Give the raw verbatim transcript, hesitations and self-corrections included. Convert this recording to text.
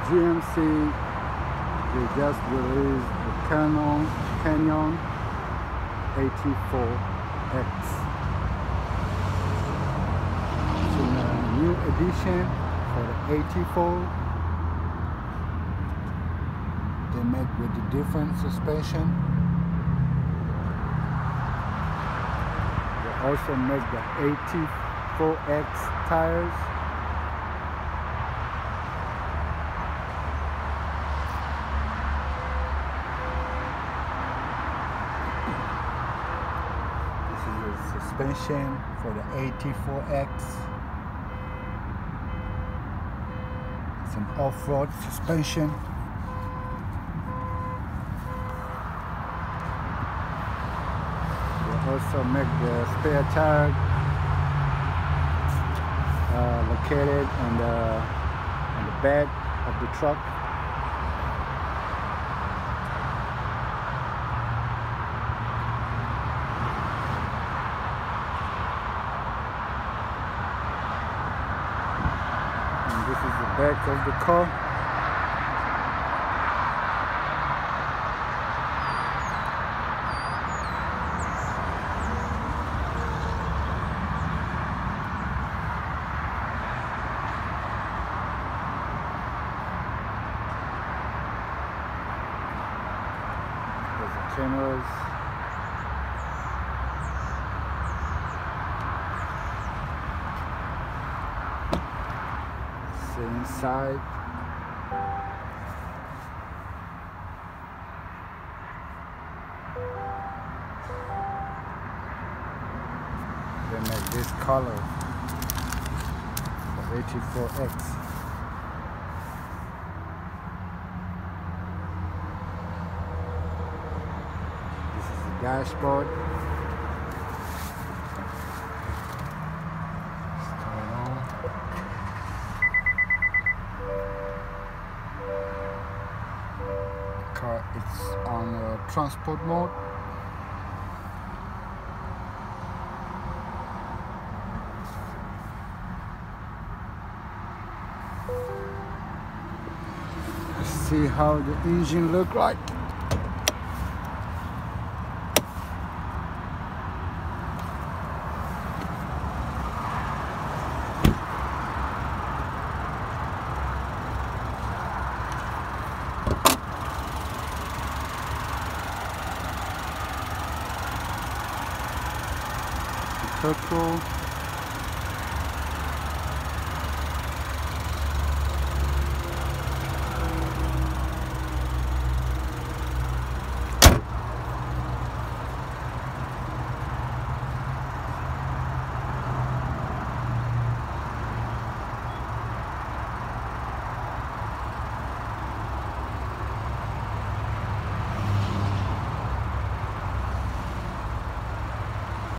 G M C, they just released the Canon Canyon eighty-four X. It's in a new edition for the eighty-four. They make with the different suspension. They also make the eighty-four X tires. Suspension for the eighty-four X. Some off-road suspension. They also make the spare tire uh, located on the on the bed of the truck. This is the back of the car. There's the cameras. Inside, they make this color for eighty-four X. This is the dashboard. Car, it's on uh, transport mode. Let's see how the engine look like. Petrol.